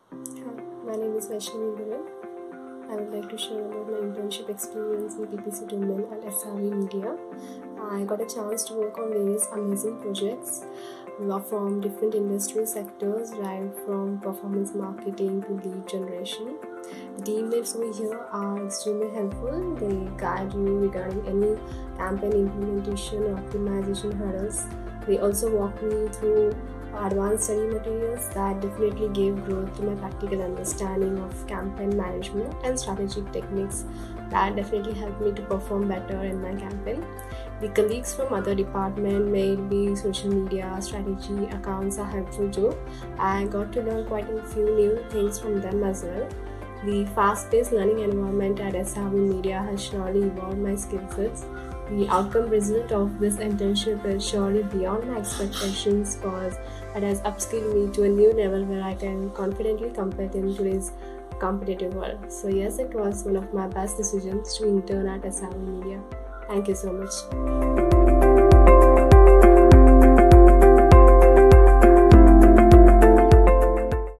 Hi, my name is Vaishnavi Gurap. I would like to share about my internship experience in PPC Team at SRV Media. I got a chance to work on various amazing projects from different industry sectors, right from performance marketing to lead generation. The teammates over here are extremely helpful. They guide you regarding any campaign implementation or optimization hurdles. They also walk me through advanced study materials that definitely gave growth to my practical understanding of campaign management and strategic techniques that definitely helped me to perform better in my campaign. The colleagues from other departments, may it be social media, strategy, accounts, are helpful too. I got to learn quite a few new things from them as well. The fast-paced learning environment at SRV Media has surely evolved my skill sets. The outcome result of this internship is surely beyond my expectations because it has upskilled me to a new level where I can confidently compete in today's competitive world. So yes, it was one of my best decisions to intern at SRV Media. Thank you so much.